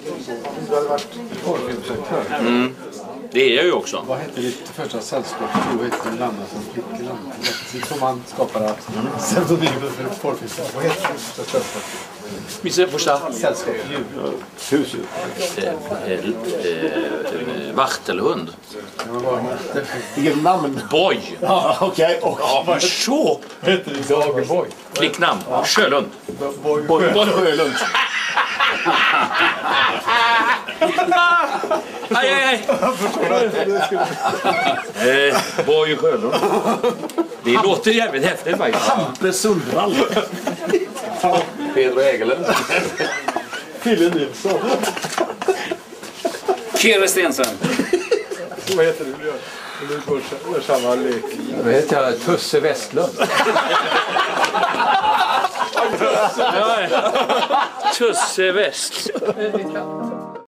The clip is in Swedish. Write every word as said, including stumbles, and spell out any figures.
Du hade varit porrfilmsaktör. Mm. Det är jag ju också. Vad hette ditt första sällskap? Du hette din namn som flickorna. Som man skapade pseudonymer för porrfilmsaktör. Vad hette ditt första sällskap? Mitt första Sällskap. Husdjur. Vachtelhund. Vilket namn? Boy. Ja, okej. Och Ja, så. vad hette din Dagerboy? Flicknamn. Sjölund. Boy Sjölund. Aj, aj, aj. eh, Boy Sjölund. Det låter jävligt häftigt faktiskt. Hampe Sundvall. Pedro Egelund. Fille Nilsson. Kere Stensen. Vad heter du? Du går samma lek. Då heter jag Tusse Westlund. Tusse West.